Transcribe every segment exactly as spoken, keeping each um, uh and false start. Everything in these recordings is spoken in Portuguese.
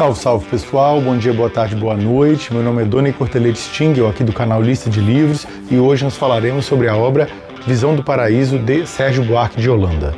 Salve, salve pessoal, bom dia, boa tarde, boa noite. Meu nome é Doni Cortelete Stingel, aqui do canal Lista de Livros, e hoje nós falaremos sobre a obra Visão do Paraíso, de Sérgio Buarque de Holanda.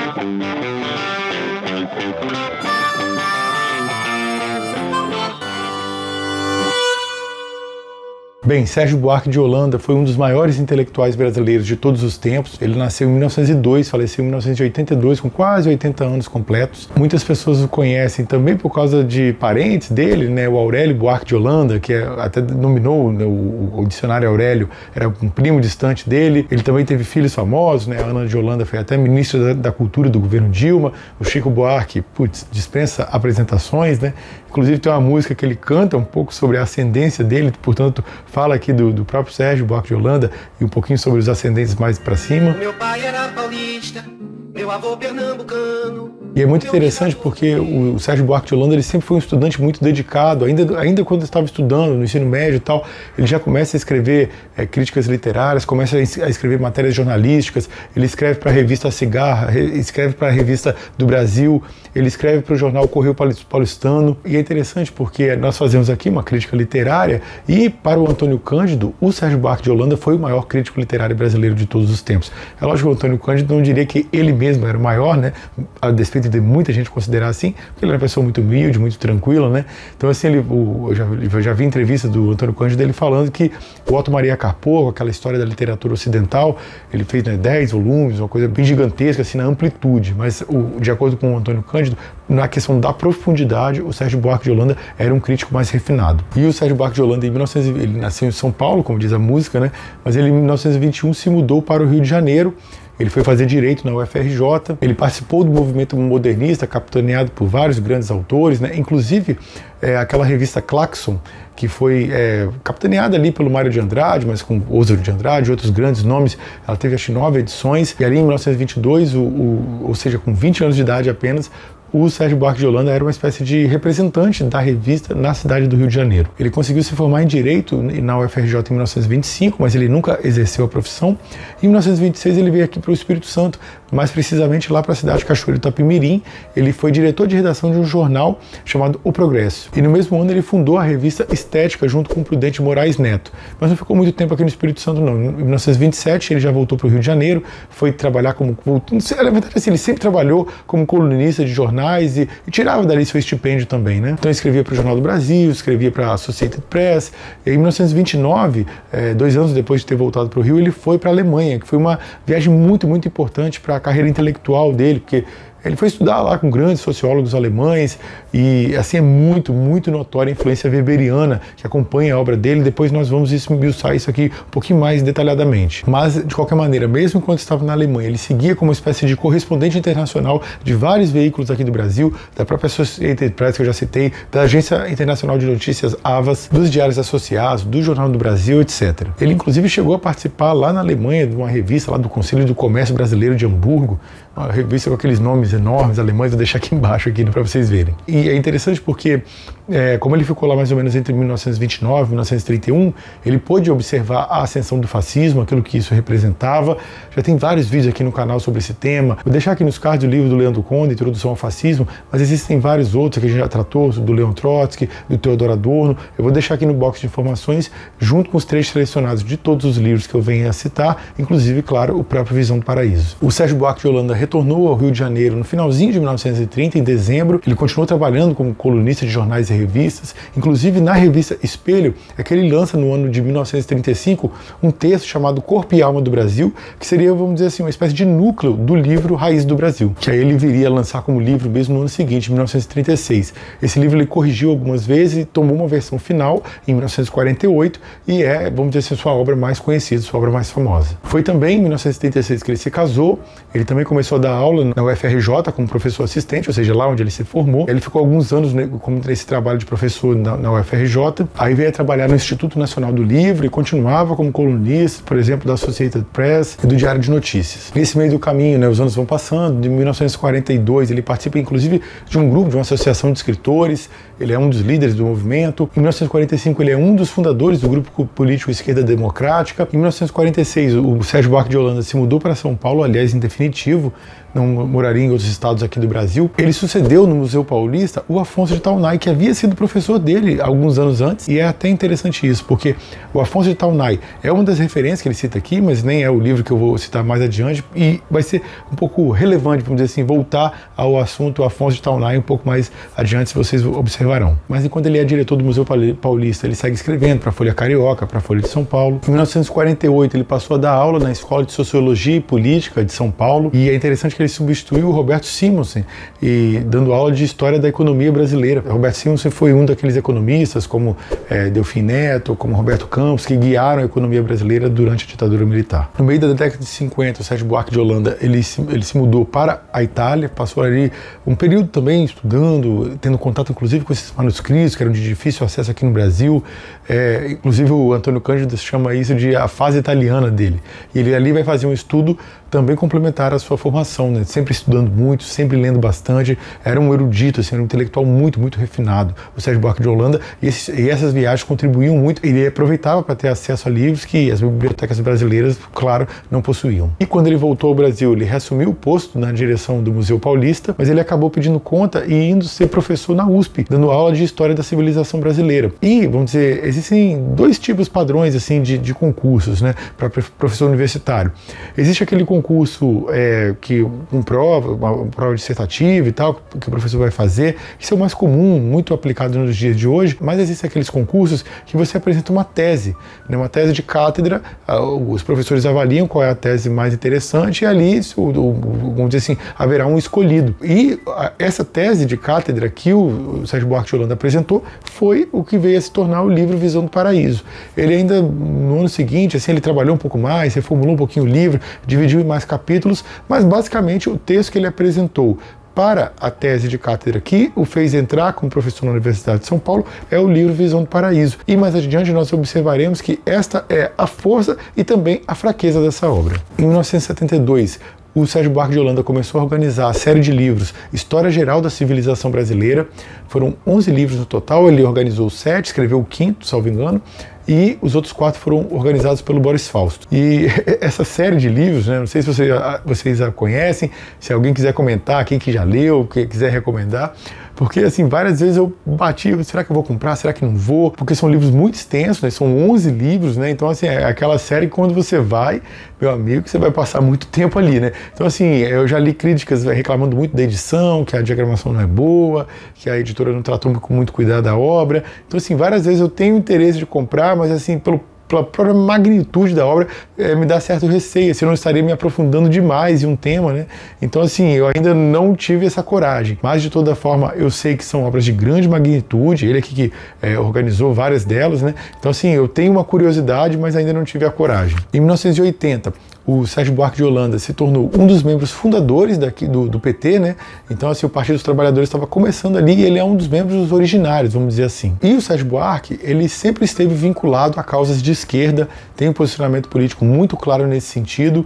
Bem, Sérgio Buarque de Holanda foi um dos maiores intelectuais brasileiros de todos os tempos. Ele nasceu em mil novecentos e dois, faleceu em mil novecentos e oitenta e dois, com quase oitenta anos completos. Muitas pessoas o conhecem também por causa de parentes dele, né? O Aurélio Buarque de Holanda, que é, até nominou, né, o, o dicionário Aurélio, era um primo distante dele. Ele também teve filhos famosos, né? A Ana de Holanda foi até ministra da, da Cultura do governo Dilma. O Chico Buarque, putz, dispensa apresentações, né? Inclusive tem uma música que ele canta um pouco sobre a ascendência dele, portanto fala aqui do, do próprio Sérgio Buarque de Holanda e um pouquinho sobre os ascendentes mais para cima. Meu pai era paulista, meu avô pernambucano. E é muito interessante porque o Sérgio Buarque de Holanda ele sempre foi um estudante muito dedicado, ainda, ainda quando estava estudando no ensino médio e tal, ele já começa a escrever é, críticas literárias, começa a escrever matérias jornalísticas, ele escreve para a revista Cigarra, escreve para a revista do Brasil, ele escreve para o jornal Correio Paulistano. E é interessante porque nós fazemos aqui uma crítica literária e para o Antônio Cândido, o Sérgio Buarque de Holanda foi o maior crítico literário brasileiro de todos os tempos. É lógico que o Antônio Cândido não diria que ele mesmo era o maior, né, a despeito de muita gente considerar assim, porque ele era uma pessoa muito humilde, muito tranquila, né? Então, assim, ele, o, eu, já, eu já vi entrevista do Antônio Cândido dele falando que o Otto Maria Carpo, aquela história da literatura ocidental, ele fez né, dez volumes, uma coisa bem gigantesca, assim, na amplitude, mas o, de acordo com o Antônio Cândido, na questão da profundidade, o Sérgio Buarque de Holanda era um crítico mais refinado. E o Sérgio Buarque de Holanda, em mil e novecentos, ele nasceu em São Paulo, como diz a música, né? Mas ele, em mil novecentos e vinte e um, se mudou para o Rio de Janeiro. Ele foi fazer Direito na U F R J, ele participou do movimento modernista, capitaneado por vários grandes autores, né? Inclusive é, aquela revista Claxon, que foi é, capitaneada ali pelo Mário de Andrade, mas com Oswald de Andrade e outros grandes nomes. Ela teve, acho que, nove edições, e ali em mil novecentos e vinte e dois, o, o, ou seja, com vinte anos de idade apenas, o Sérgio Buarque de Holanda era uma espécie de representante da revista na cidade do Rio de Janeiro. Ele conseguiu se formar em Direito na U F R J em mil novecentos e vinte e cinco, mas ele nunca exerceu a profissão. Em mil novecentos e vinte e seis ele veio aqui para o Espírito Santo, mais precisamente lá para a cidade de Cachoeiro do Itapemirim. Ele foi diretor de redação de um jornal chamado O Progresso. E no mesmo ano ele fundou a revista Estética junto com o Prudente Moraes Neto. Mas não ficou muito tempo aqui no Espírito Santo, não. Em mil novecentos e vinte e sete ele já voltou para o Rio de Janeiro, foi trabalhar como... Na verdade, assim, ele sempre trabalhou como colunista de jornais, E, e tirava dali seu estipêndio também, né? Então escrevia para o Jornal do Brasil, escrevia para a Associated Press. E em mil novecentos e vinte e nove, é, dois anos depois de ter voltado para o Rio, ele foi para a Alemanha, que foi uma viagem muito, muito importante para a carreira intelectual dele, porque ele foi estudar lá com grandes sociólogos alemães e, assim, é muito, muito notória a influência weberiana que acompanha a obra dele. Depois nós vamos esmiuçar isso aqui um pouquinho mais detalhadamente. Mas, de qualquer maneira, mesmo enquanto estava na Alemanha, ele seguia como uma espécie de correspondente internacional de vários veículos aqui do Brasil, da própria Associated Press, que eu já citei, da Agência Internacional de Notícias, AVAS, dos Diários Associados, do Jornal do Brasil, etcétera. Ele, inclusive, chegou a participar lá na Alemanha de uma revista lá do Conselho do Comércio Brasileiro de Hamburgo, uma revista com aqueles nomes enormes, alemães, vou deixar aqui embaixo aqui para vocês verem. E é interessante porque, é, como ele ficou lá mais ou menos entre mil novecentos e vinte e nove e mil novecentos e trinta e um, ele pôde observar a ascensão do fascismo, aquilo que isso representava. Já tem vários vídeos aqui no canal sobre esse tema. Vou deixar aqui nos cards o livro do Leandro Conde, Introdução ao Fascismo, mas existem vários outros que a gente já tratou, do Leon Trotsky, do Theodor Adorno. Eu vou deixar aqui no box de informações, junto com os trechos selecionados de todos os livros que eu venho a citar, inclusive, claro, o próprio Visão do Paraíso. O Sérgio Buarque de Holanda retornou ao Rio de Janeiro no finalzinho de mil novecentos e trinta, em dezembro. Ele continuou trabalhando como colunista de jornais e revistas, inclusive na revista Espelho, é que ele lança no ano de mil novecentos e trinta e cinco um texto chamado Corpo e Alma do Brasil, que seria, vamos dizer assim, uma espécie de núcleo do livro Raiz do Brasil, que aí ele viria a lançar como livro mesmo no ano seguinte, em mil novecentos e trinta e seis. Esse livro ele corrigiu algumas vezes e tomou uma versão final em mil novecentos e quarenta e oito e é, vamos dizer assim, sua obra mais conhecida, sua obra mais famosa. Foi também em mil novecentos e trinta e seis que ele se casou. Ele também começou a dar aula na U F R J como professor assistente, ou seja, lá onde ele se formou. Ele ficou alguns anos, né, como nesse trabalho de professor na, na U F R J, aí veio a trabalhar no Instituto Nacional do Livro e continuava como colunista, por exemplo, da Associated Press e do Diário de Notícias. Nesse meio do caminho, né, os anos vão passando, de mil novecentos e quarenta e dois ele participa inclusive de um grupo, de uma associação de escritores, ele é um dos líderes do movimento. Em mil novecentos e quarenta e cinco ele é um dos fundadores do grupo político Esquerda Democrática. Em mil novecentos e quarenta e seis o Sérgio Buarque de Holanda se mudou para São Paulo, aliás, em definitivo, não moraria em outros estados aqui do Brasil. Ele sucedeu no Museu Paulista o Afonso de Taunay, que havia sido professor dele alguns anos antes, e é até interessante isso, porque o Afonso de Taunay é uma das referências que ele cita aqui, mas nem é o livro que eu vou citar mais adiante, e vai ser um pouco relevante, vamos dizer assim, voltar ao assunto Afonso de Taunay um pouco mais adiante, se vocês observarão. Mas enquanto ele é diretor do Museu Paulista, ele segue escrevendo para a Folha Carioca, para a Folha de São Paulo. Em mil novecentos e quarenta e oito, ele passou a dar aula na Escola de Sociologia e Política de São Paulo, e é interessante que ele substituiu o Roberto Simonsen, e dando aula de História da Economia Brasileira. Roberto Simonsen foi um daqueles economistas, como é, Delfim Neto, como Roberto Campos, que guiaram a economia brasileira durante a ditadura militar. No meio da década de cinquenta, o Sérgio Buarque de Holanda, ele se, ele se mudou para a Itália, passou ali um período também estudando, tendo contato inclusive com esses manuscritos, que eram de difícil acesso aqui no Brasil. É, inclusive o Antônio Cândido chama isso de a fase italiana dele. E ele ali vai fazer um estudo também complementar a sua formação, né? Sempre estudando muito, sempre lendo bastante, era um erudito, assim, era um intelectual muito, muito refinado, o Sérgio Buarque de Holanda, e, esses, e essas viagens contribuíam muito, ele aproveitava para ter acesso a livros que as bibliotecas brasileiras, claro, não possuíam. E quando ele voltou ao Brasil, ele reassumiu o posto na direção do Museu Paulista, mas ele acabou pedindo conta e indo ser professor na U S P, dando aula de História da Civilização Brasileira. E, vamos dizer, existem dois tipos padrões, assim, de, de concursos, né, para professor universitário. Existe aquele concurso concurso é, que um prova, uma prova dissertativa e tal, que o professor vai fazer, isso é o mais comum, muito aplicado nos dias de hoje, mas existem aqueles concursos que você apresenta uma tese, né, uma tese de cátedra, os professores avaliam qual é a tese mais interessante e ali, vamos dizer assim, haverá um escolhido. E essa tese de cátedra que o Sérgio Buarque de Holanda apresentou foi o que veio a se tornar o livro Visão do Paraíso. Ele ainda, no ano seguinte, assim, ele trabalhou um pouco mais, reformulou um pouquinho o livro, dividiu em mais capítulos, mas basicamente o texto que ele apresentou para a tese de cátedra que o fez entrar como professor na Universidade de São Paulo é o livro Visão do Paraíso. E mais adiante nós observaremos que esta é a força e também a fraqueza dessa obra. Em mil novecentos e setenta e dois, o Sérgio Buarque de Holanda começou a organizar a série de livros História Geral da Civilização Brasileira. Foram onze livros no total, ele organizou sete, escreveu o quinto, salvo engano, e os outros quatro foram organizados pelo Boris Fausto. E essa série de livros, né, não sei se vocês, vocês a conhecem, se alguém quiser comentar, quem que já leu, quem quiser recomendar, porque assim, várias vezes eu bati, será que eu vou comprar, será que não vou? Porque são livros muito extensos, né, são onze livros, né, então assim, é aquela série que quando você vai, meu amigo, você vai passar muito tempo ali, né. Então assim, eu já li críticas reclamando muito da edição, que a diagramação não é boa, que a editora não tratou com muito cuidado da obra. Então assim, várias vezes eu tenho interesse de comprar, mas assim, pelo pela própria magnitude da obra, é, me dá certo receio, assim, eu não estaria me aprofundando demais em um tema, né? Então, assim, eu ainda não tive essa coragem. Mas, de toda forma, eu sei que são obras de grande magnitude, ele aqui que é, organizou várias delas, né? Então, assim, eu tenho uma curiosidade, mas ainda não tive a coragem. Em mil novecentos e oitenta, o Sérgio Buarque de Holanda se tornou um dos membros fundadores daqui, do, do P T, né? Então, assim, o Partido dos Trabalhadores estava começando ali e ele é um dos membros originários, vamos dizer assim. E o Sérgio Buarque, ele sempre esteve vinculado a causas de esquerda, tem um posicionamento político muito claro nesse sentido,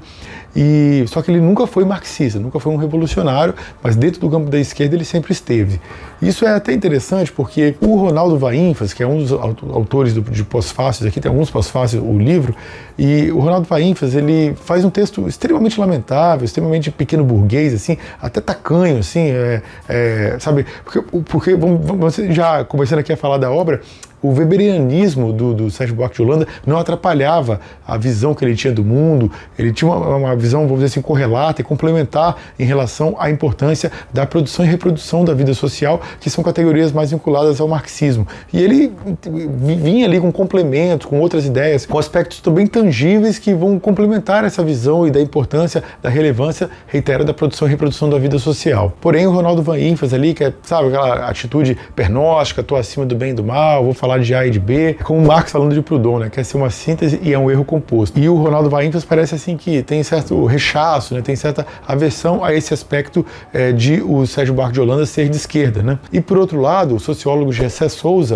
e só que ele nunca foi marxista, nunca foi um revolucionário, mas dentro do campo da esquerda ele sempre esteve. Isso é até interessante porque o Ronaldo Vaínfas, que é um dos autores do, de Pós-Fácios, aqui tem alguns Pós-Fácios, o livro, e o Ronaldo Vaínfas, ele faz um texto extremamente lamentável, extremamente pequeno burguês, assim, até tacanho, assim, é, é, sabe, porque, porque vamos, vamos já começando aqui a falar da obra, o weberianismo do, do Sérgio Buarque de Holanda não atrapalhava a visão que ele tinha do mundo, ele tinha uma, uma visão, vamos dizer assim, correlata e complementar em relação à importância da produção e reprodução da vida social, que são categorias mais vinculadas ao marxismo. E ele vinha ali com complementos, com outras ideias, com aspectos também tangíveis que vão complementar essa visão e da importância, da relevância, reitero, da produção e reprodução da vida social. Porém, o Ronaldo Vaínfas ali, que é, sabe, aquela atitude pernóstica, estou acima do bem e do mal, vou falar de A e de B, como Marx falando de Proudhon, né? Quer ser uma síntese e é um erro composto. E o Ronaldo Vaínfas parece assim que tem certo rechaço, né? Tem certa aversão a esse aspecto é, de o Sérgio Buarque de Holanda ser de esquerda, né? E por outro lado, o sociólogo Gessé Souza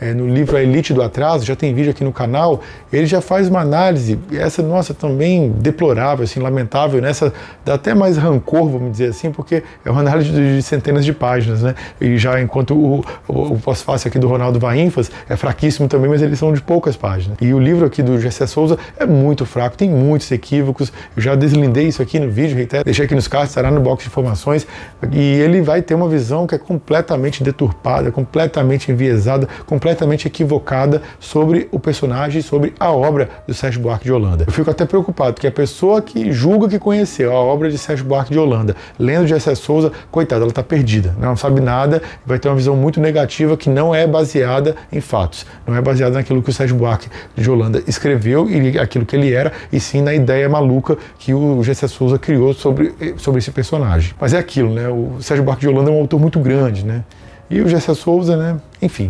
é, no livro A Elite do Atraso, já tem vídeo aqui no canal, ele já faz uma análise, e essa, nossa, também deplorável, assim, lamentável, nessa dá até mais rancor, vamos dizer assim, porque é uma análise de, de centenas de páginas, né? E já enquanto o, o, o pós-fácil aqui do Ronaldo Vaínfas é fraquíssimo também, mas eles são de poucas páginas. E o livro aqui do Gessé Souza é muito fraco, tem muitos equívocos, eu já deslindei isso aqui no vídeo, reitero, deixei aqui nos cards, estará no box de informações, e ele vai ter uma visão que é completamente deturpada, completamente enviesada, completamente equivocada sobre o personagem, sobre a obra do Sérgio Buarque de Holanda. Eu fico até preocupado, porque a pessoa que julga que conheceu a obra de Sérgio Buarque de Holanda, lendo Gessé Souza, coitada, ela está perdida, não sabe nada, vai ter uma visão muito negativa que não é baseada em fatos, não é baseada naquilo que o Sérgio Buarque de Holanda escreveu e aquilo que ele era, e sim na ideia maluca que o Gessé Souza criou sobre, sobre esse personagem. Mas é aquilo, né? O Sérgio Buarque de Holanda é um autor muito grande, né? E o Gessé Souza, né? Enfim,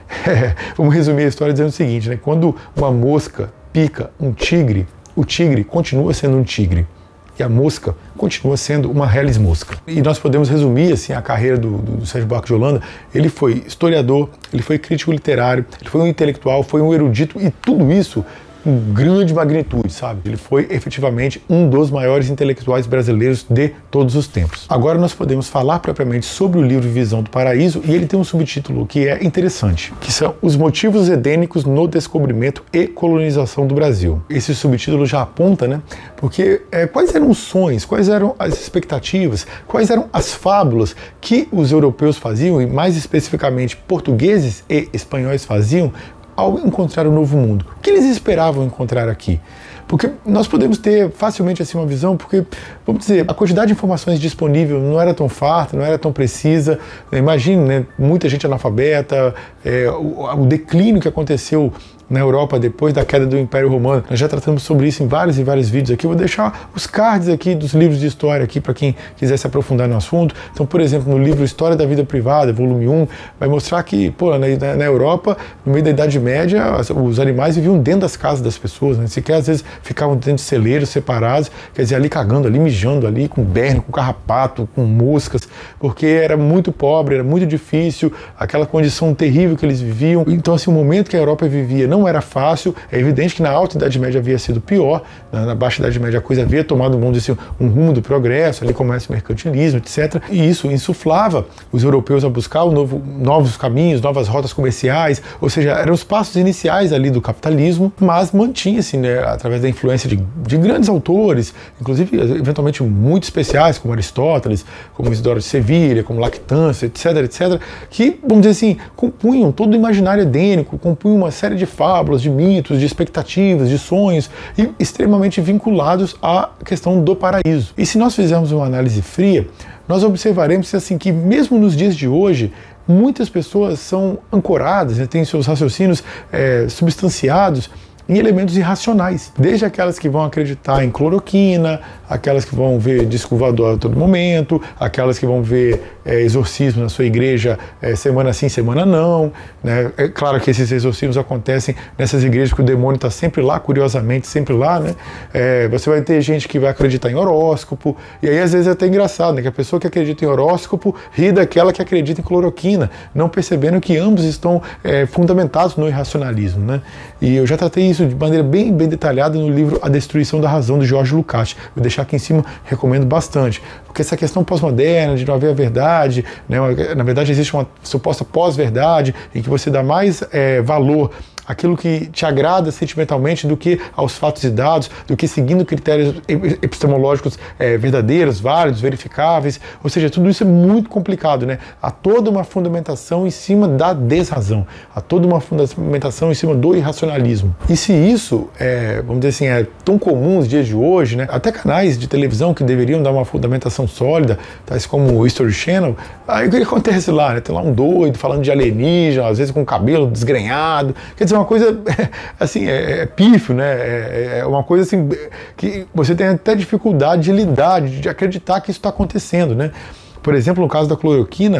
é, vamos resumir a história dizendo o seguinte, né? Quando uma mosca pica um tigre, o tigre continua sendo um tigre. E a mosca continua sendo uma reles mosca. E nós podemos resumir assim a carreira do, do, do Sérgio Buarque de Holanda. Ele foi historiador, ele foi crítico literário, ele foi um intelectual, foi um erudito, e tudo isso com grande magnitude, sabe? Ele foi efetivamente um dos maiores intelectuais brasileiros de todos os tempos. Agora nós podemos falar propriamente sobre o livro Visão do Paraíso, e ele tem um subtítulo que é interessante, que são Os Motivos Edênicos no Descobrimento e Colonização do Brasil. Esse subtítulo já aponta, né? Porque é, quais eram os sonhos, quais eram as expectativas, quais eram as fábulas que os europeus faziam, e mais especificamente portugueses e espanhóis faziam, ao encontrar o novo mundo. O que eles esperavam encontrar aqui? Porque nós podemos ter facilmente assim uma visão, porque, vamos dizer, a quantidade de informações disponível não era tão farta, não era tão precisa. Imagine, né, muita gente analfabeta, é, o, o declínio que aconteceu na Europa depois da queda do Império Romano. Nós já tratamos sobre isso em vários e vários vídeos aqui. Eu vou deixar os cards aqui dos livros de história aqui para quem quiser se aprofundar no assunto. Então, por exemplo, no livro História da Vida Privada, volume um, vai mostrar que, pô, na, na Europa, no meio da Idade Média, os animais viviam dentro das casas das pessoas, né? Sequer às vezes ficavam dentro de celeiros separados, quer dizer, ali cagando, ali mijando, ali com berne, com carrapato, com moscas, porque era muito pobre, era muito difícil, aquela condição terrível que eles viviam. Então, assim, o momento que a Europa vivia não era fácil. É evidente que na Alta Idade Média havia sido pior, na Baixa Idade Média a coisa havia tomado, vamos dizer, um rumo do progresso, ali começa o mercantilismo, etcétera. E isso insuflava os europeus a buscar um novo, novos caminhos, novas rotas comerciais, ou seja, eram os passos iniciais ali do capitalismo, mas mantinha-se, né, através da influência de, de grandes autores, inclusive eventualmente muito especiais, como Aristóteles, como Isidoro de Sevilha, como Lactância, etcétera, etcétera, que, vamos dizer assim, compunham todo o imaginário edênico, compunham uma série de fábulas, de mitos, de expectativas, de sonhos, e extremamente vinculados à questão do paraíso. E se nós fizermos uma análise fria, nós observaremos assim, que mesmo nos dias de hoje, muitas pessoas são ancoradas, né, têm seus raciocínios é, substanciados em elementos irracionais, desde aquelas que vão acreditar em cloroquina, aquelas que vão ver disco voador a todo momento, aquelas que vão ver é, exorcismo na sua igreja é, semana sim, semana não, né? É claro que esses exorcismos acontecem nessas igrejas que o demônio está sempre lá, curiosamente, sempre lá, né? É, você vai ter gente que vai acreditar em horóscopo, e aí às vezes é até engraçado, né? Que a pessoa que acredita em horóscopo ri daquela que acredita em cloroquina, não percebendo que ambos estão é, fundamentados no irracionalismo, né? E eu já tratei isso de maneira bem, bem detalhada no livro A Destruição da Razão, do Jorge Lukács. Vou deixar aqui em cima, recomendo bastante. Porque essa questão pós-moderna, de não haver a verdade, né, na verdade existe uma suposta pós-verdade, em que você dá mais é, valor aquilo que te agrada sentimentalmente do que aos fatos e dados, do que seguindo critérios epistemológicos é, verdadeiros, válidos, verificáveis. Ou seja, tudo isso é muito complicado, né? Há toda uma fundamentação em cima da desrazão, há toda uma fundamentação em cima do irracionalismo. E se isso, é, vamos dizer assim, é tão comum nos dias de hoje, né? Até canais de televisão que deveriam dar uma fundamentação sólida, tais como o History Channel, aí o que acontece lá, né? Tem lá um doido falando de alienígena, às vezes com o cabelo desgrenhado, quer dizer, é uma coisa, assim, é, é pífio, né? É, é uma coisa, assim, que você tem até dificuldade de lidar, de acreditar que isso está acontecendo, né? Por exemplo, no caso da cloroquina,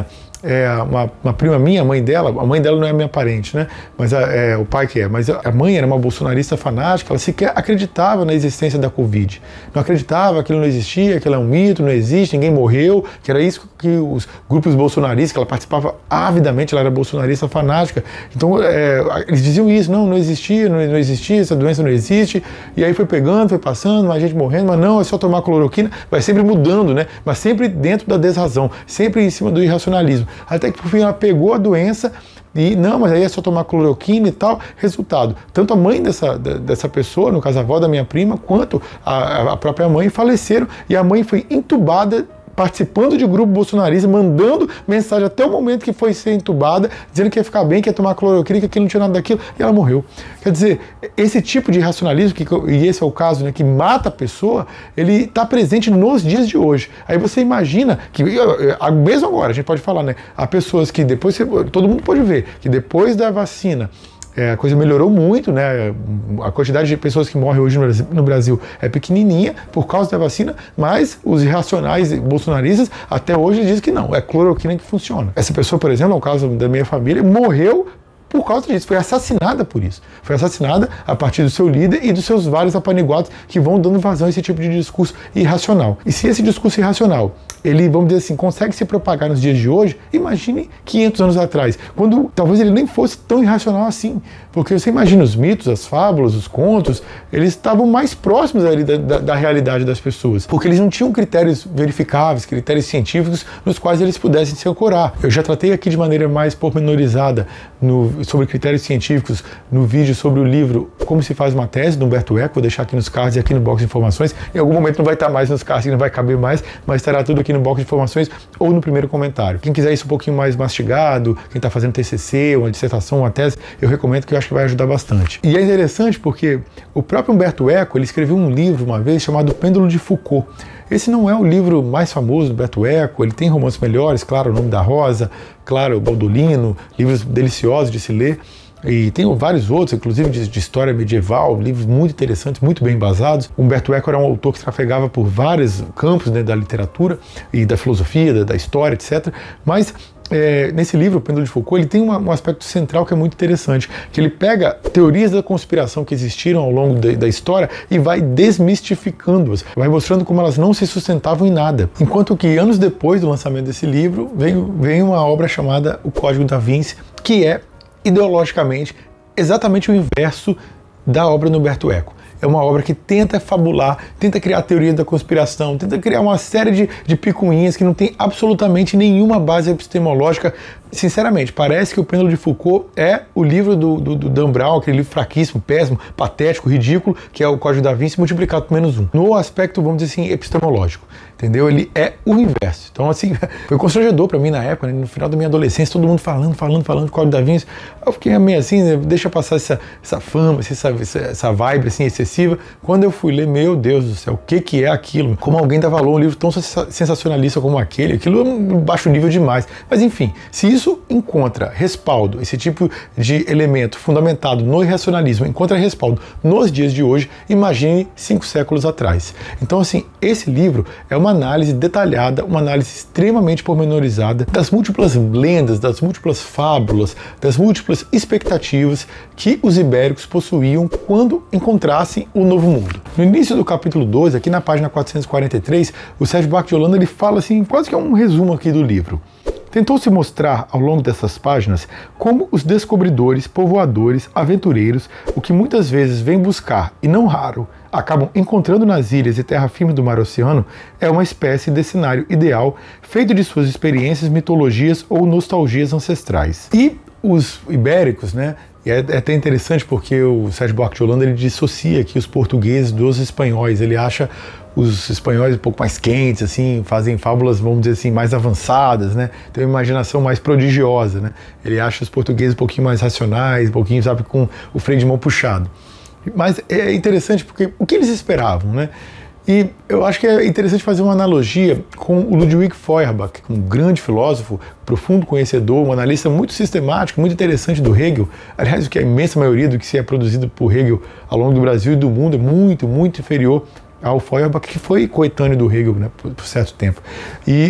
é, uma, uma prima minha, a mãe dela, a mãe dela não é minha parente, né? Mas a, é, o pai que é, mas a mãe era uma bolsonarista fanática, ela sequer acreditava na existência da Covid. Não acreditava que aquilo não existia, que aquilo é um mito, não existe, ninguém morreu, que era isso que os grupos bolsonaristas, que ela participava avidamente, ela era bolsonarista fanática. Então, é, eles diziam isso, não, não existia, não, não existia, essa doença não existe, e aí foi pegando, foi passando, mais gente morrendo, mas não, é só tomar cloroquina, vai sempre mudando, né? Mas sempre dentro da desrazão, sempre em cima do irracionalismo. Até que por fim ela pegou a doença e não, mas aí é só tomar cloroquina e tal. Resultado, tanto a mãe dessa, dessa pessoa, no caso a avó da minha prima, quanto a, a própria mãe faleceram e a mãe foi entubada participando de grupo bolsonarista, mandando mensagem até o momento que foi ser entubada, dizendo que ia ficar bem, que ia tomar cloroquina, que aquilo não tinha nada daquilo, e ela morreu. Quer dizer, esse tipo de racionalismo, que, e esse é o caso, né, que mata a pessoa, ele está presente nos dias de hoje. Aí você imagina que, mesmo agora, a gente pode falar, né, há pessoas que depois, todo mundo pode ver, que depois da vacina, É, a coisa melhorou muito, né? A quantidade de pessoas que morrem hoje no Brasil, no Brasil é pequenininha por causa da vacina, mas os irracionais bolsonaristas até hoje dizem que não, é cloroquina que funciona. Essa pessoa, por exemplo, no caso da minha família, morreu por causa disso, foi assassinada por isso. Foi assassinada a partir do seu líder e dos seus vários apaniguados que vão dando vazão a esse tipo de discurso irracional. E se esse discurso irracional, ele, vamos dizer assim, consegue se propagar nos dias de hoje, imagine quinhentos anos atrás, quando talvez ele nem fosse tão irracional assim. Porque você imagina os mitos, as fábulas, os contos, eles estavam mais próximos ali da, da, da realidade das pessoas. Porque eles não tinham critérios verificáveis, critérios científicos nos quais eles pudessem se ancorar. Eu já tratei aqui de maneira mais pormenorizada no, sobre critérios científicos no vídeo sobre o livro Como se faz uma tese, do Humberto Eco, vou deixar aqui nos cards e aqui no box de informações. Em algum momento não vai estar mais nos cards, não vai caber mais, mas estará tudo aqui no box de informações ou no primeiro comentário. Quem quiser isso um pouquinho mais mastigado, quem está fazendo T C C, uma dissertação, uma tese, eu recomendo, que eu acho que vai ajudar bastante. E é interessante porque o próprio Humberto Eco, ele escreveu um livro uma vez chamado Pêndulo de Foucault. Esse não é o livro mais famoso do Humberto Eco, ele tem romances melhores, claro, O Nome da Rosa, claro, O Baldolino, livros deliciosos de se ler. E tem vários outros, inclusive de, de história medieval, livros muito interessantes, muito bem embasados. Humberto Eco era um autor que trafegava por vários campos, né, da literatura e da filosofia, da, da história, etcétera. Mas é, nesse livro, O Pêndulo de Foucault, ele tem uma, um aspecto central que é muito interessante, que ele pega teorias da conspiração que existiram ao longo da, da história e vai desmistificando-as, vai mostrando como elas não se sustentavam em nada. Enquanto que anos depois do lançamento desse livro, vem, vem uma obra chamada O Código da Vinci, que é ideologicamente exatamente o inverso da obra do Humberto Eco. É uma obra que tenta fabular, tenta criar teoria da conspiração, tenta criar uma série de, de picuinhas que não tem absolutamente nenhuma base epistemológica. Sinceramente, parece que O Pêndulo de Foucault é o livro do, do, do Dan Brown, aquele livro fraquíssimo, péssimo, patético, ridículo, que é o Código da Vinci multiplicado por menos um. No aspecto, vamos dizer assim, epistemológico. Entendeu? Ele é o inverso. Então, assim, foi constrangedor para mim na época, né? No final da minha adolescência, todo mundo falando, falando, falando do Código da Vinci. Eu fiquei meio assim, né? Deixa passar essa, essa fama, essa, essa vibe assim, excessiva. Quando eu fui ler, meu Deus do céu, o que, que é aquilo? Como alguém dá valor a um livro tão sensacionalista como aquele? Aquilo é um baixo nível demais. Mas, enfim, se isso encontra respaldo, esse tipo de elemento fundamentado no irracionalismo, encontra respaldo nos dias de hoje, imagine cinco séculos atrás. Então, assim, esse livro é uma análise detalhada, uma análise extremamente pormenorizada das múltiplas lendas, das múltiplas fábulas, das múltiplas expectativas que os ibéricos possuíam quando encontrassem o Novo Mundo. No início do capítulo dois, aqui na página quatrocentos e quarenta e três, o Sérgio Buarque de Holanda ele fala assim, quase que é um resumo aqui do livro. Tentou-se mostrar ao longo dessas páginas como os descobridores, povoadores, aventureiros, o que muitas vezes vêm buscar, e não raro, acabam encontrando nas ilhas e terra firme do mar oceano, é uma espécie de cenário ideal feito de suas experiências, mitologias ou nostalgias ancestrais. E os ibéricos, né? E é até interessante porque o Sérgio Buarque de Holanda ele dissocia aqui os portugueses dos espanhóis. Ele acha os espanhóis um pouco mais quentes, assim, fazem fábulas, vamos dizer assim, mais avançadas, né? Tem uma imaginação mais prodigiosa, né? Ele acha os portugueses um pouquinho mais racionais, um pouquinho, sabe, com o freio de mão puxado. Mas é interessante porque o que eles esperavam, né? E eu acho que é interessante fazer uma analogia com o Ludwig Feuerbach, um grande filósofo, profundo conhecedor, um analista muito sistemático, muito interessante do Hegel. Aliás, o que a imensa maioria do que se é produzido por Hegel ao longo do Brasil e do mundo é muito, muito inferior ao Feuerbach, que foi coetâneo do Hegel, né, por, por certo tempo. E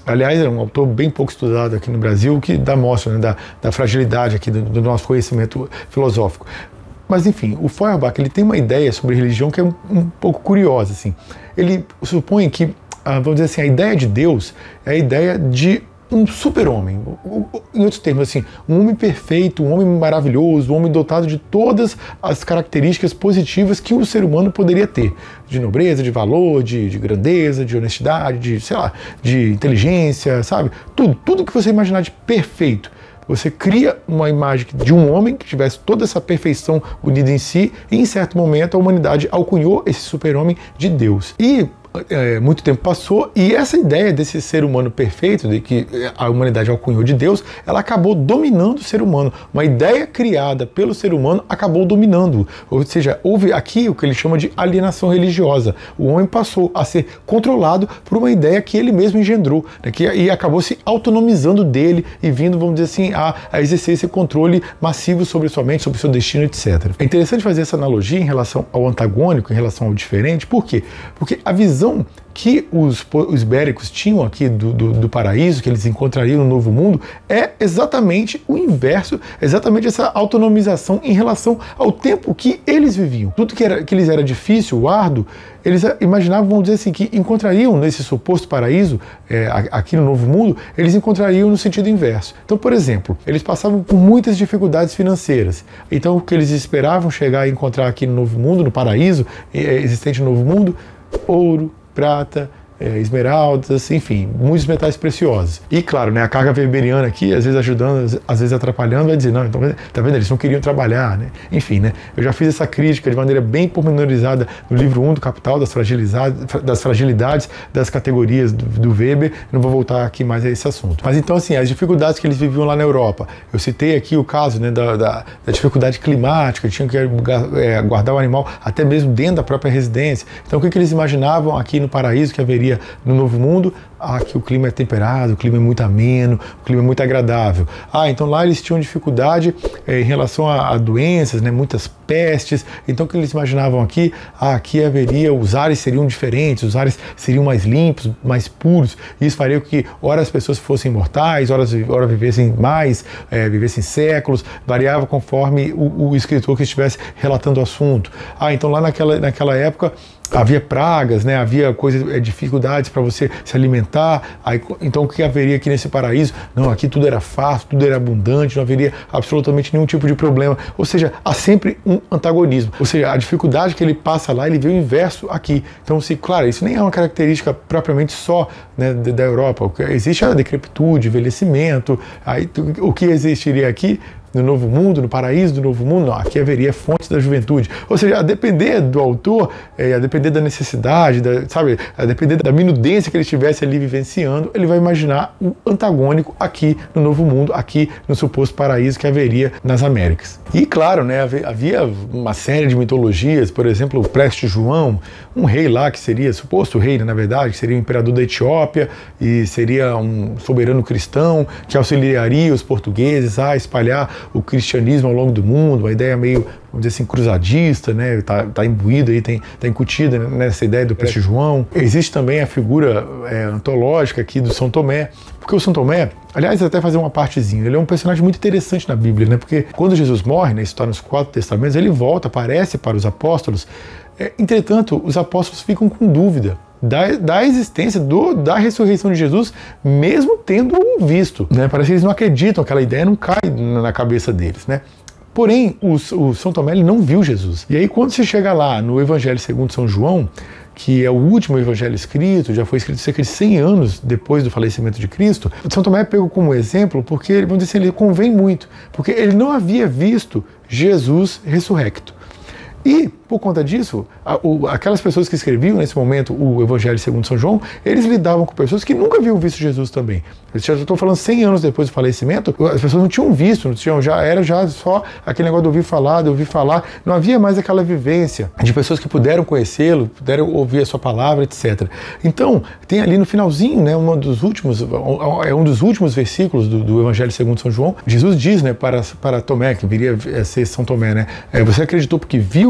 Aliás, é um autor bem pouco estudado aqui no Brasil, que dá mostra, né, da, da fragilidade aqui do, do nosso conhecimento filosófico. Mas enfim, o Feuerbach, ele tem uma ideia sobre religião que é um, um pouco curiosa, assim. Ele supõe que, vamos dizer assim, a ideia de Deus é a ideia de um super-homem, em outros termos, assim, um homem perfeito, um homem maravilhoso, um homem dotado de todas as características positivas que o ser humano poderia ter, de nobreza, de valor, de, de grandeza, de honestidade, de, sei lá, de inteligência, sabe? Tudo, tudo que você imaginar de perfeito. Você cria uma imagem de um homem que tivesse toda essa perfeição unida em si, e em certo momento a humanidade alcunhou esse super-homem de Deus. E É, muito tempo passou e essa ideia desse ser humano perfeito, de que a humanidade alcunhou de Deus, ela acabou dominando o ser humano. Uma ideia criada pelo ser humano acabou dominando. Ou seja, houve aqui o que ele chama de alienação religiosa. O homem passou a ser controlado por uma ideia que ele mesmo engendrou, né, que, e acabou se autonomizando dele e vindo, vamos dizer assim, a, a exercer esse controle massivo sobre sua mente, sobre seu destino, etcétera. É interessante fazer essa analogia em relação ao antagônico, em relação ao diferente. Por quê? Porque a visão que os, os ibéricos tinham aqui do, do, do paraíso, que eles encontrariam no Novo Mundo, é exatamente o inverso, exatamente essa autonomização em relação ao tempo que eles viviam. Tudo que, era, que lhes era difícil, árduo, eles imaginavam, vamos dizer assim, que encontrariam nesse suposto paraíso, é, aqui no Novo Mundo, eles encontrariam no sentido inverso. Então, por exemplo, eles passavam por muitas dificuldades financeiras. Então, o que eles esperavam chegar e encontrar aqui no Novo Mundo, no paraíso existente no Novo Mundo, ouro, prata, é, esmeraldas, enfim, muitos metais preciosos. E claro, né, a carga weberiana aqui, às vezes ajudando, às vezes atrapalhando, vai dizer, não, então, tá vendo, eles não queriam trabalhar, né? Enfim, né, eu já fiz essa crítica de maneira bem pormenorizada no livro um do Capital, das fragilidades, das, fragilidades das categorias do, do Weber, não vou voltar aqui mais a esse assunto. Mas então, assim, as dificuldades que eles viviam lá na Europa, eu citei aqui o caso, né, da, da, da dificuldade climática, tinham que é, guardar o animal até mesmo dentro da própria residência. Então, o que, que eles imaginavam aqui no paraíso que haveria no Novo Mundo? Ah, que o clima é temperado, o clima é muito ameno, o clima é muito agradável. Ah, então lá eles tinham dificuldade é, em relação a, a doenças, né, muitas pestes. Então o que eles imaginavam aqui? Ah, aqui haveria, os ares seriam diferentes, os ares seriam mais limpos, mais puros. E isso faria com que, ora as pessoas fossem imortais, ora, ora vivessem mais, é, vivessem séculos, variava conforme o, o escritor que estivesse relatando o assunto. Ah, então lá naquela, naquela época havia pragas, né? Havia coisas, dificuldades para você se alimentar. Aí, então o que haveria aqui nesse paraíso? Não, aqui tudo era fácil, tudo era abundante, não haveria absolutamente nenhum tipo de problema. Ou seja, há sempre um antagonismo. Ou seja, a dificuldade que ele passa lá, ele vê o inverso aqui. Então, se, claro, isso nem é uma característica propriamente só, né, da Europa. Existe a decrepitude, envelhecimento. Aí, o que existiria aqui no Novo Mundo, no paraíso do Novo Mundo? Não, aqui haveria fontes da juventude. Ou seja, a depender do autor, é, a depender da necessidade, da, sabe, a depender da minudência que ele estivesse ali vivenciando, ele vai imaginar um antagônico aqui no Novo Mundo, aqui no suposto paraíso que haveria nas Américas. E claro, né, havia uma série de mitologias, por exemplo, o Preste João, um rei lá que seria, suposto rei, né, na verdade, que seria o imperador da Etiópia e seria um soberano cristão que auxiliaria os portugueses a espalhar o cristianismo ao longo do mundo, uma ideia meio, vamos dizer assim, cruzadista, né? Tá, tá imbuída aí, tem, tá incutida nessa ideia do Preste João. Existe também a figura é, antológica aqui do São Tomé, porque o São Tomé, aliás, até fazer uma partezinha, ele é um personagem muito interessante na Bíblia, né? Porque quando Jesus morre, né, isso está nos quatro testamentos, ele volta, aparece para os apóstolos. É, entretanto, os apóstolos ficam com dúvida Da, da existência, do, da ressurreição de Jesus, mesmo tendo-o visto, né? Parece que eles não acreditam, aquela ideia não cai na cabeça deles, né? Porém, o, o São Tomé ele não viu Jesus. E aí, quando você chega lá no Evangelho segundo São João, que é o último evangelho escrito, já foi escrito cerca de cem anos depois do falecimento de Cristo, São Tomé é pego como exemplo porque, vamos dizer assim, ele convém muito, porque ele não havia visto Jesus ressurrecto. E, por conta disso, a, o, aquelas pessoas que escreviam nesse momento o Evangelho segundo São João, eles lidavam com pessoas que nunca haviam visto Jesus também. Eu já estou falando cem anos depois do falecimento, as pessoas não tinham visto, não tinham, já era já só aquele negócio de ouvir falar, de ouvir falar, não havia mais aquela vivência de pessoas que puderam conhecê-lo, puderam ouvir a sua palavra, etcétera. Então, tem ali no finalzinho, né, um dos últimos, é um dos últimos versículos do, do Evangelho segundo São João, Jesus diz, né, para, para Tomé, que viria a ser São Tomé, né, é, você acreditou porque viu, né, viu minhas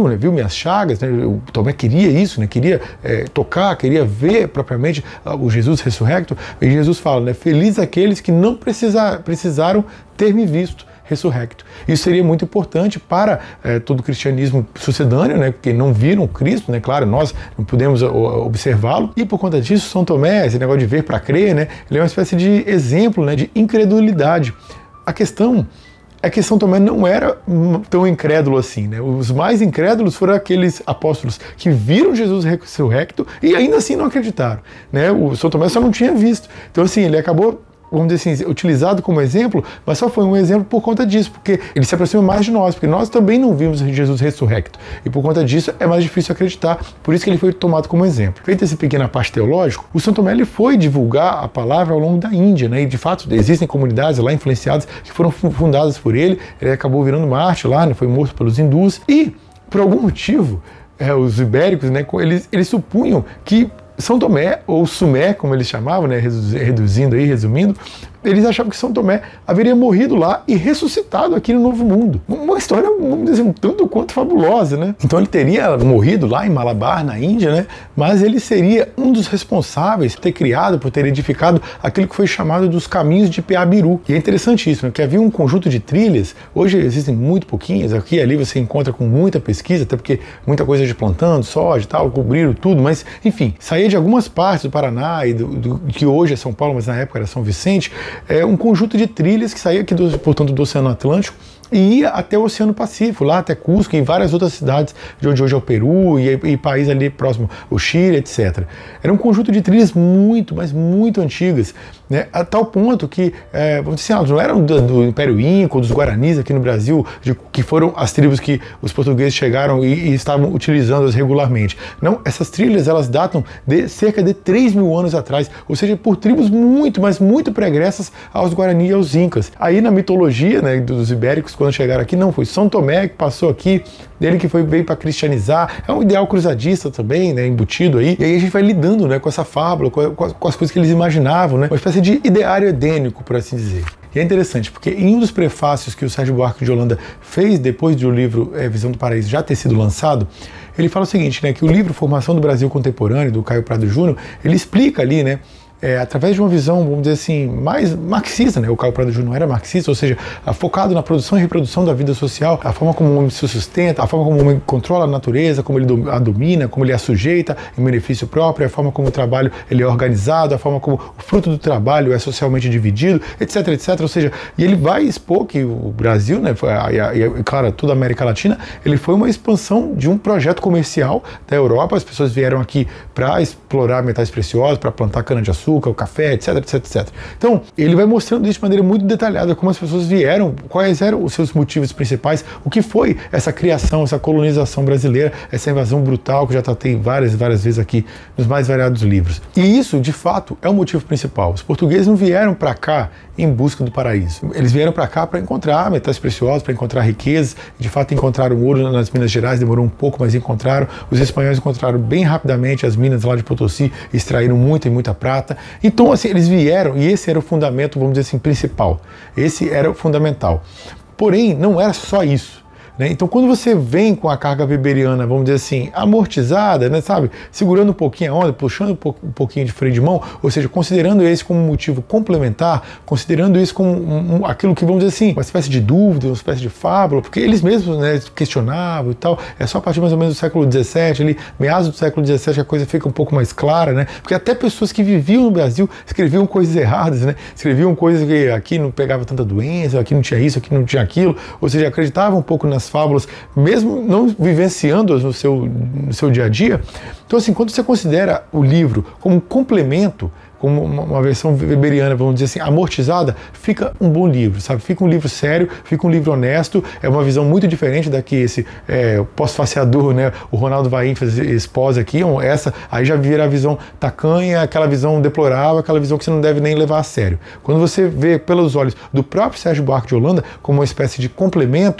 as chagas, né? O Tomé queria isso, né? Queria é, tocar, queria ver propriamente o Jesus ressurrecto, e Jesus fala, né? Feliz aqueles que não precisar, precisaram ter me visto ressurrecto. Isso seria muito importante para é, todo o cristianismo sucedâneo, né, porque não viram Cristo, né, claro, nós não podemos observá-lo, e por conta disso, São Tomé, esse negócio de ver para crer, né, ele é uma espécie de exemplo, né, de incredulidade. A questão é que São Tomé não era tão incrédulo assim, né? Os mais incrédulos foram aqueles apóstolos que viram Jesus ressurrecto e ainda assim não acreditaram, né? O São Tomé só não tinha visto. Então, assim, ele acabou, vamos dizer assim, utilizado como exemplo, mas só foi um exemplo por conta disso, porque ele se aproxima mais de nós, porque nós também não vimos Jesus ressurrecto, e por conta disso é mais difícil acreditar, por isso que ele foi tomado como exemplo. Feito esse pequeno parte teológico, o São Tomé ele foi divulgar a palavra ao longo da Índia, né, e de fato existem comunidades lá influenciadas que foram fundadas por ele, ele acabou virando mártir lá, né, foi morto pelos hindus, e por algum motivo, é, os ibéricos, né, eles, eles supunham que São Tomé, ou Sumé, como eles chamavam, né, reduzindo aí, resumindo, eles achavam que São Tomé haveria morrido lá e ressuscitado aqui no Novo Mundo. Uma história, vamos dizer, um tanto quanto fabulosa, né? Então ele teria morrido lá em Malabar, na Índia, né? Mas ele seria um dos responsáveis por ter criado, por ter edificado aquilo que foi chamado dos caminhos de Peabiru. E é interessantíssimo, que havia um conjunto de trilhas, hoje existem muito pouquinhas, aqui e ali você encontra com muita pesquisa, até porque muita coisa de plantando, soja e tal, cobriram tudo, mas enfim, saía de algumas partes do Paraná, e do, do, que hoje é São Paulo, mas na época era São Vicente, é um conjunto de trilhas que saía aqui, do, portanto, do Oceano Atlântico e ia até o Oceano Pacífico, lá até Cusco e várias outras cidades de onde hoje é o Peru e, e país ali próximo, o Chile, etcétera. Era um conjunto de trilhas muito, mas muito antigas, né, a tal ponto que, é, vamos dizer assim, elas não eram do, do Império Inca ou dos Guaranis aqui no Brasil, de, que foram as tribos que os portugueses chegaram e, e estavam utilizando-as regularmente. Não, essas trilhas, elas datam de cerca de três mil anos atrás, ou seja, por tribos muito, mas muito pregressas aos Guarani e aos Incas. Aí na mitologia, né, dos ibéricos, quando chegaram aqui, não, foi São Tomé que passou aqui, dele que foi, veio para cristianizar, é um ideal cruzadista também, né, embutido aí, e aí a gente vai lidando, né, com essa fábula, com, a, com as coisas que eles imaginavam, né, uma espécie de ideário edênico, por assim dizer. E é interessante, porque em um dos prefácios que o Sérgio Buarque de Holanda fez depois do livro é, Visão do Paraíso já ter sido lançado, ele fala o seguinte, né, que o livro Formação do Brasil Contemporâneo, do Caio Prado Júnior, ele explica ali, né, É, através de uma visão, vamos dizer assim, mais marxista, né? O Caio Prado Júnior era marxista, ou seja, focado na produção e reprodução da vida social, a forma como o homem se sustenta, a forma como o homem controla a natureza, como ele a domina, como ele a sujeita em benefício próprio, a forma como o trabalho ele é organizado, a forma como o fruto do trabalho é socialmente dividido, etc, etc. Ou seja, e ele vai expor que o Brasil, né, e, e claro, toda a América Latina, ele foi uma expansão de um projeto comercial da Europa. As pessoas vieram aqui para explorar metais preciosos, para plantar cana-de-açúcar, o café, etc, etc, etcétera. Então, ele vai mostrando isso de maneira muito detalhada, como as pessoas vieram, quais eram os seus motivos principais, o que foi essa criação, essa colonização brasileira, essa invasão brutal que eu já tratei várias e várias vezes aqui nos mais variados livros. E isso, de fato, é o motivo principal. Os portugueses não vieram para cá em busca do paraíso. Eles vieram para cá para encontrar metais preciosos, para encontrar riquezas. De fato, encontraram ouro nas Minas Gerais, demorou um pouco, mas encontraram. Os espanhóis encontraram bem rapidamente as minas lá de Potosí, extraíram muita e muita prata. Então, assim, eles vieram, e esse era o fundamento, vamos dizer assim, principal. Esse era o fundamental. Porém, não era só isso. Né? Então, quando você vem com a carga weberiana, vamos dizer assim, amortizada, né, sabe, segurando um pouquinho a onda, puxando um pouquinho de freio de mão, ou seja, considerando esse como um motivo complementar, considerando isso como um, um, aquilo que, vamos dizer assim, uma espécie de dúvida, uma espécie de fábula, porque eles mesmos, né, questionavam e tal, é só a partir mais ou menos do século dezessete, ali, meados do século dezessete, que a coisa fica um pouco mais clara, né, porque até pessoas que viviam no Brasil escreviam coisas erradas, né, escreviam coisas que aqui não pegava tanta doença, aqui não tinha isso, aqui não tinha aquilo, ou seja, acreditavam um pouco nas fábulas, mesmo não vivenciando-as no seu, no seu dia a dia. Então, assim, quando você considera o livro como um complemento, como uma, uma versão weberiana, vamos dizer assim, amortizada, fica um bom livro, sabe? Fica um livro sério, fica um livro honesto, é uma visão muito diferente da que esse é, pós-faceador, né, o Ronaldo Vaim expôs aqui, essa aí já vira a visão tacanha, aquela visão deplorável, aquela visão que você não deve nem levar a sério. Quando você vê pelos olhos do próprio Sérgio Buarque de Holanda como uma espécie de complemento,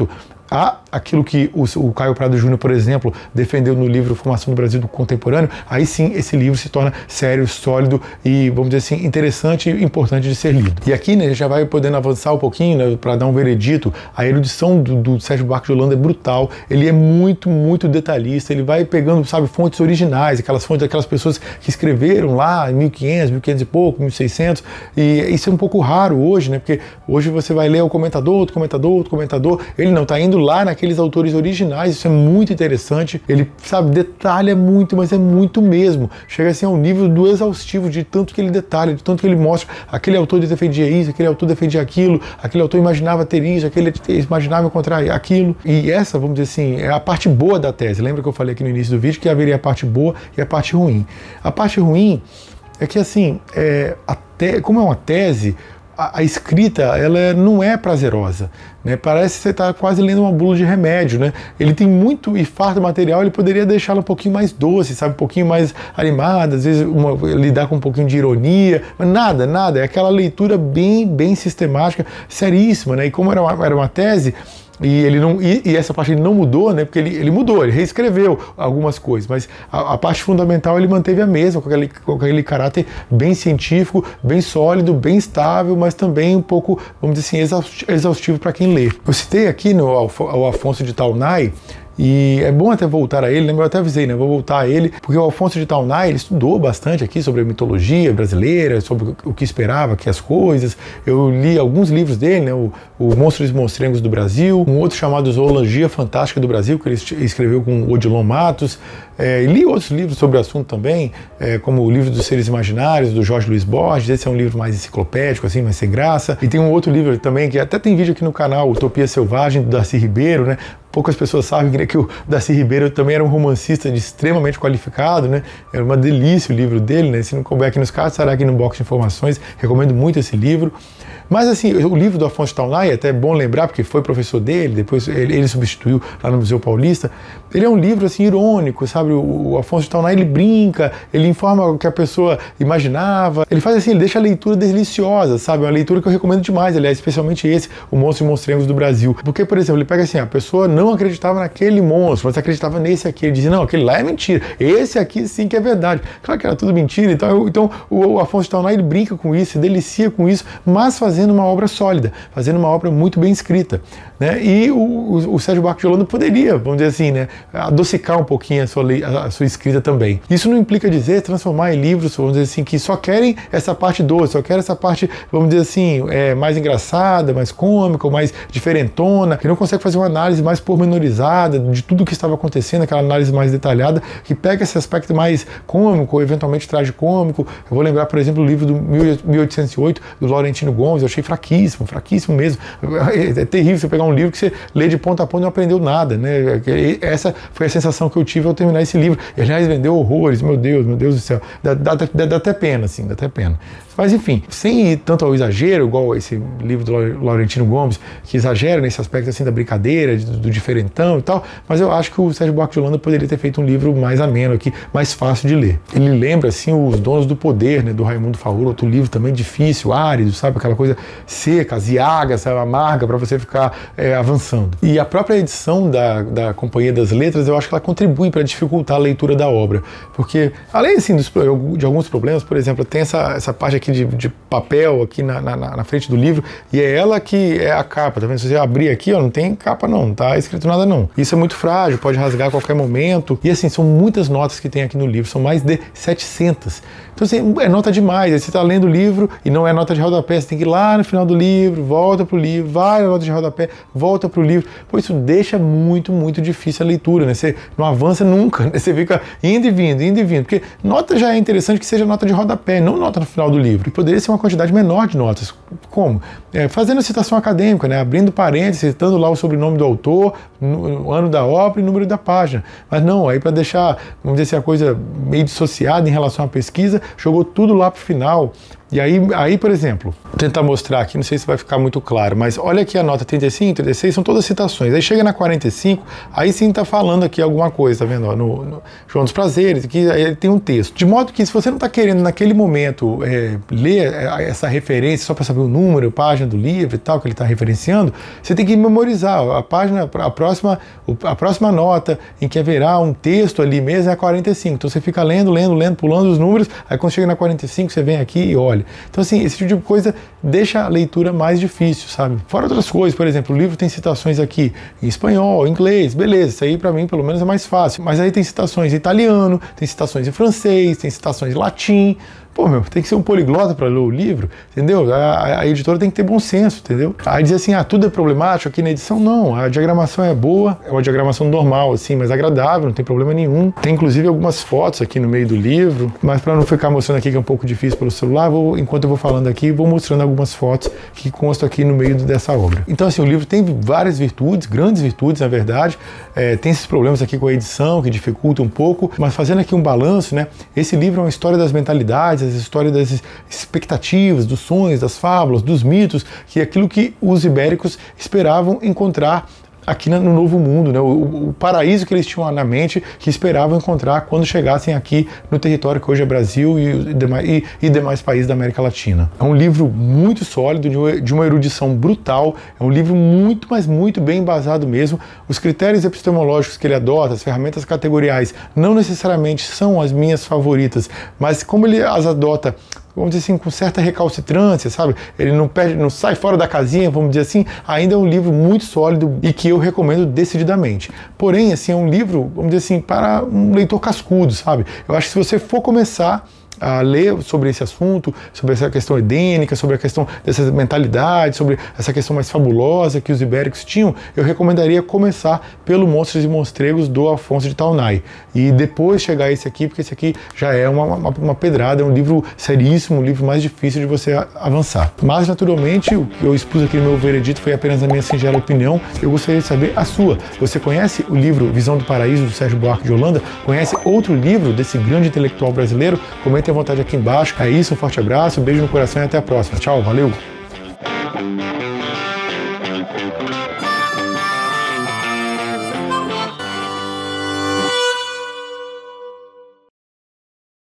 há aquilo que o, o Caio Prado Júnior, por exemplo, defendeu no livro Formação do Brasil do Contemporâneo, aí sim esse livro se torna sério, sólido e, vamos dizer assim, interessante e importante de ser lido. E aqui, né, a gente já vai podendo avançar um pouquinho, né, para dar um veredito. A erudição do, do Sérgio Buarque de Holanda é brutal, ele é muito, muito detalhista, ele vai pegando, sabe, fontes originais, aquelas fontes daquelas pessoas que escreveram lá em mil e quinhentos, mil e quinhentos e pouco, mil e seiscentos, e isso é um pouco raro hoje, né, porque hoje você vai ler o comentador, outro comentador, outro comentador, ele não, tá indo lá naqueles autores originais, isso é muito interessante, ele, sabe, detalha muito, mas é muito mesmo, chega assim ao nível do exaustivo, de tanto que ele detalha, de tanto que ele mostra, aquele autor defendia isso, aquele autor defendia aquilo, aquele autor imaginava ter isso, aquele imaginava encontrar aquilo, e essa, vamos dizer assim, é a parte boa da tese. Lembra que eu falei aqui no início do vídeo que haveria a parte boa e a parte ruim. A parte ruim é que, assim, é, a te, como é uma tese, a, a escrita, ela não é prazerosa, né? Parece que você está quase lendo uma bula de remédio, né? Ele tem muito e farto material, ele poderia deixá-la um pouquinho mais doce, sabe? Um pouquinho mais animada, às vezes uma, lidar com um pouquinho de ironia, mas nada, nada, é aquela leitura bem, bem sistemática, seríssima, né? E como era uma, era uma tese, E, ele não, e, e essa parte ele não mudou, né? Porque ele, ele mudou, ele reescreveu algumas coisas, mas a, a parte fundamental ele manteve a mesma, com aquele, com aquele caráter bem científico, bem sólido, bem estável, mas também um pouco, vamos dizer assim, exaustivo para quem lê. Eu citei aqui no o Afonso de Taunay, e é bom até voltar a ele, né? Eu até avisei, né? Vou voltar a ele, porque o Afonso de Taunay, ele estudou bastante aqui sobre a mitologia brasileira, sobre o que esperava, que as coisas. Eu li alguns livros dele, né? O, o Monstros e Monstrengos do Brasil, um outro chamado Zoologia Fantástica do Brasil, que ele escreveu com Odilon Matos. É, e li outros livros sobre o assunto também, é, como o livro dos Seres Imaginários, do Jorge Luiz Borges. Esse é um livro mais enciclopédico, assim, mais sem graça. E tem um outro livro também, que até tem vídeo aqui no canal, Utopia Selvagem, do Darcy Ribeiro, né? Poucas pessoas sabem que, né, que o Darcy Ribeiro também era um romancista de extremamente qualificado, né? Era uma delícia o livro dele, né? Se não couber aqui nos cards, estará aqui no box de informações. Recomendo muito esse livro. Mas assim, o livro do Afonso de Taunay, é até bom lembrar, porque foi professor dele, depois ele, ele substituiu lá no Museu Paulista, ele é um livro assim irônico, sabe? O, o Afonso de Taunay, ele brinca, ele informa o que a pessoa imaginava, ele faz assim, ele deixa a leitura deliciosa, sabe? Uma leitura que eu recomendo demais, aliás, especialmente esse, o Monstros e Monstrengos do Brasil. Porque, por exemplo, ele pega assim, a pessoa não acreditava naquele monstro, mas acreditava nesse aqui, ele dizia, não, aquele lá é mentira, esse aqui sim que é verdade. Claro que era tudo mentira, então, eu, então o, o Afonso de Taunay, ele brinca com isso, se delicia com isso, mas fazendo uma obra sólida, fazendo uma obra muito bem escrita, né? E o, o, o Sérgio Buarque de Holanda poderia, vamos dizer assim, né, adocicar um pouquinho a sua, a, a sua escrita também. Isso não implica dizer transformar em livros, vamos dizer assim, que só querem essa parte doce, só querem essa parte, vamos dizer assim, é, mais engraçada, mais cômica, mais diferentona, que não consegue fazer uma análise mais pormenorizada de tudo o que estava acontecendo, aquela análise mais detalhada, que pega esse aspecto mais cômico, ou eventualmente tragicômico. Eu vou lembrar, por exemplo, o livro do mil oitocentos e oito, do Laurentino Gomes, eu achei fraquíssimo, fraquíssimo mesmo. É, é terrível você pegar um livro que você lê de ponta a ponta e não aprendeu nada, né? Essa foi a sensação que eu tive ao terminar esse livro. E, aliás, vendeu horrores, meu Deus, meu Deus do céu. Dá, dá, dá, dá até pena, assim, dá até pena. Mas, enfim, sem ir tanto ao exagero, igual esse livro do Laurentino Gomes, que exagera nesse aspecto, assim, da brincadeira, do, do diferentão e tal, mas eu acho que o Sérgio Buarque de Holanda poderia ter feito um livro mais ameno aqui, mais fácil de ler. Ele lembra, assim, Os Donos do Poder, né, do Raimundo Faur, outro livro também difícil, árido, sabe, aquela coisa seca, aziaga, sabe, amarga, para você ficar é, avançando. E a própria edição da, da Companhia das Letras, eu acho que ela contribui para dificultar a leitura da obra, porque, além, assim, dos, de alguns problemas, por exemplo, tem essa, essa parte aqui De, de papel aqui na, na, na frente do livro, e é ela que é a capa, tá vendo? Se você abrir aqui, ó, não tem capa não, não tá escrito nada não. Isso é muito frágil, pode rasgar a qualquer momento, e assim, são muitas notas que tem aqui no livro, são mais de setecentas. Então assim, é nota demais, aí você tá lendo o livro e não é nota de rodapé, você tem que ir lá no final do livro, volta pro livro, vai na nota de rodapé, volta pro livro, pois isso deixa muito, muito difícil a leitura, né? Você não avança nunca, né? Você fica indo e vindo, indo e vindo, porque nota já é interessante que seja nota de rodapé, não nota no final do livro. E poderia ser uma quantidade menor de notas. Como? É, fazendo citação acadêmica, né? Abrindo parênteses, citando lá o sobrenome do autor, no, o ano da obra e número da página. Mas não, aí para deixar, vamos dizer assim, a coisa meio dissociada em relação à pesquisa, jogou tudo lá para o final, E aí, aí, por exemplo, vou tentar mostrar aqui, não sei se vai ficar muito claro, mas olha aqui a nota trinta e cinco, trinta e seis, são todas citações. Aí chega na quarenta e cinco, aí sim está falando aqui alguma coisa, tá vendo? Ó, no, no João dos Prazeres, aqui aí ele tem um texto. De modo que se você não está querendo naquele momento é, ler essa referência só para saber o número, a página do livro e tal, que ele está referenciando, você tem que memorizar a página, a próxima, a próxima nota em que haverá um texto ali mesmo é a quarenta e cinco. Então você fica lendo, lendo, lendo, pulando os números, aí quando chega na quarenta e cinco você vem aqui e olha. Então, assim, esse tipo de coisa deixa a leitura mais difícil, sabe? Fora outras coisas, por exemplo, o livro tem citações aqui em espanhol, em inglês, beleza, isso aí pra mim pelo menos é mais fácil. Mas aí tem citações em italiano, tem citações em francês, tem citações em latim. Pô, meu, tem que ser um poliglota para ler o livro, entendeu? A, a editora tem que ter bom senso, entendeu? Aí dizer assim, ah, tudo é problemático aqui na edição, não. A diagramação é boa, é uma diagramação normal, assim, mas agradável, não tem problema nenhum. Tem inclusive algumas fotos aqui no meio do livro, mas para não ficar mostrando aqui que é um pouco difícil pelo celular, vou, enquanto eu vou falando aqui, vou mostrando algumas fotos que constam aqui no meio dessa obra. Então, assim, o livro tem várias virtudes, grandes virtudes, na verdade. É, tem esses problemas aqui com a edição, que dificulta um pouco, mas fazendo aqui um balanço, né? Esse livro é uma história das mentalidades, a história das expectativas, dos sonhos, das fábulas, dos mitos, que é aquilo que os ibéricos esperavam encontrar aqui no Novo Mundo, né? o, o paraíso que eles tinham na mente, que esperavam encontrar quando chegassem aqui no território que hoje é Brasil e, e, e demais países da América Latina. É um livro muito sólido, de uma erudição brutal, é um livro muito, mas muito bem embasado mesmo. Os critérios epistemológicos que ele adota, as ferramentas categoriais, não necessariamente são as minhas favoritas, mas como ele as adota, vamos dizer assim, com certa recalcitrância, sabe? Ele não perde, não sai fora da casinha, vamos dizer assim, ainda é um livro muito sólido e que eu recomendo decididamente. Porém, assim, é um livro, vamos dizer assim, para um leitor cascudo, sabe? Eu acho que se você for começar a ler sobre esse assunto, sobre essa questão edênica, sobre a questão dessas mentalidades, sobre essa questão mais fabulosa que os ibéricos tinham, eu recomendaria começar pelo Monstros e Monstregos do Afonso de Taunay e depois chegar a esse aqui, porque esse aqui já é uma, uma, uma pedrada, é um livro seríssimo, um livro mais difícil de você avançar. Mas, naturalmente, o que eu expus aqui no meu veredito foi apenas a minha singela opinião. Eu gostaria de saber a sua. Você conhece o livro Visão do Paraíso, do Sérgio Buarque de Holanda? Conhece outro livro desse grande intelectual brasileiro? Comenta à vontade aqui embaixo. É isso, um forte abraço, um beijo no coração e até a próxima. Tchau, valeu!